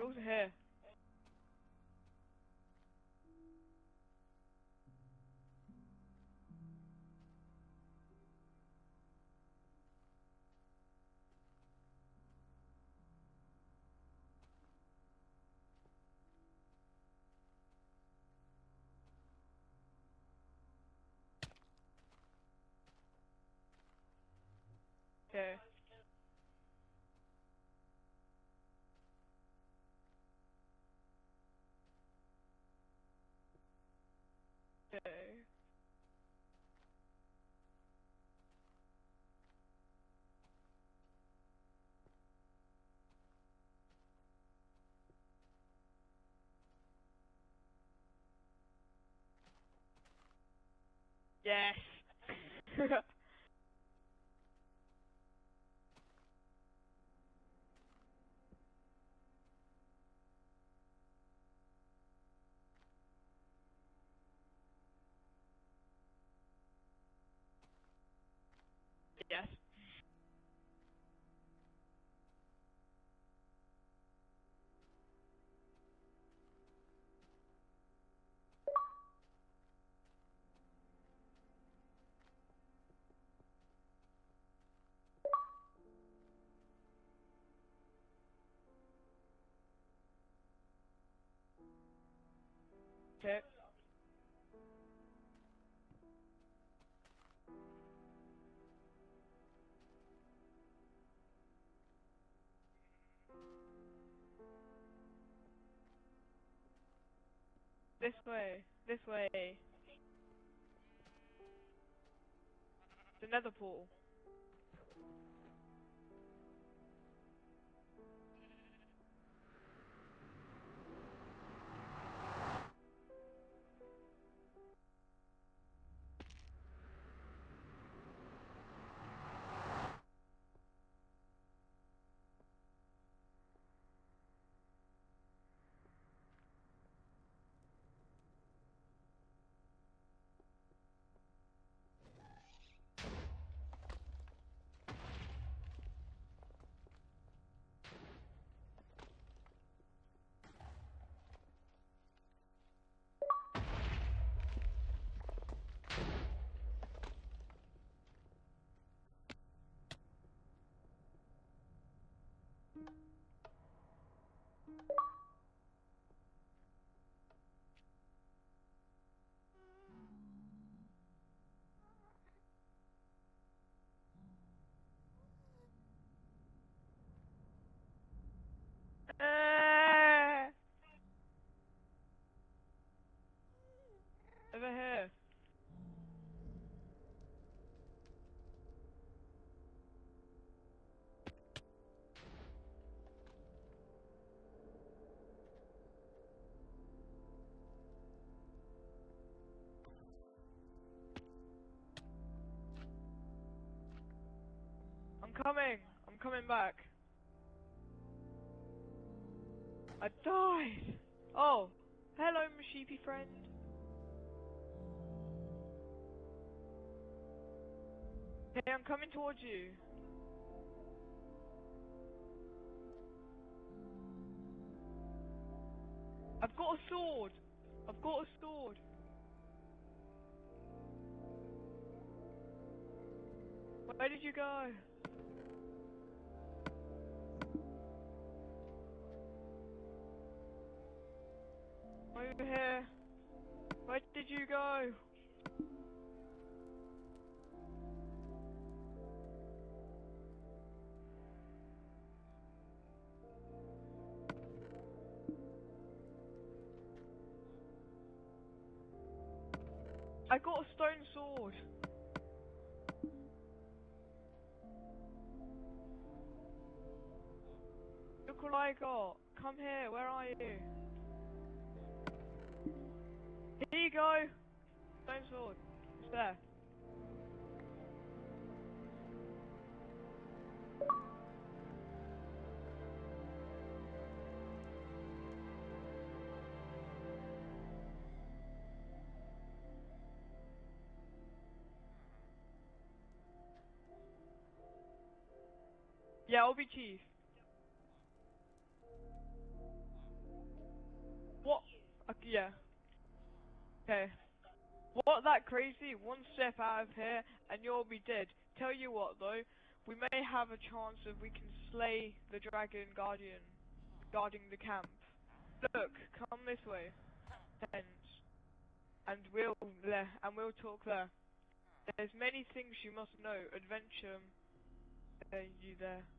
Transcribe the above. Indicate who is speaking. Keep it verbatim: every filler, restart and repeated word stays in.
Speaker 1: also here. Okay. Okay. Yes. Yes. Okay. This way. This way. The nether portal. Uh, over here. I'm coming. I'm coming back. I died. Oh, hello, my sheepy friend. Hey, I'm coming towards you. I've got a sword. I've got a sword. Where did you go? Over here. Where did you go? I got a stone sword. Look what I got. Come here. Where are you? Here you go. Stone sword. It's there. Yeah, I'll be chief. Uh, yeah. Okay. What that crazy? One step out of here and you'll be dead. Tell you what though, we may have a chance if we can slay the dragon guardian guarding the camp. Look, come this way. And and we'll there and we'll talk there. There's many things you must know. Adventure uh, you there.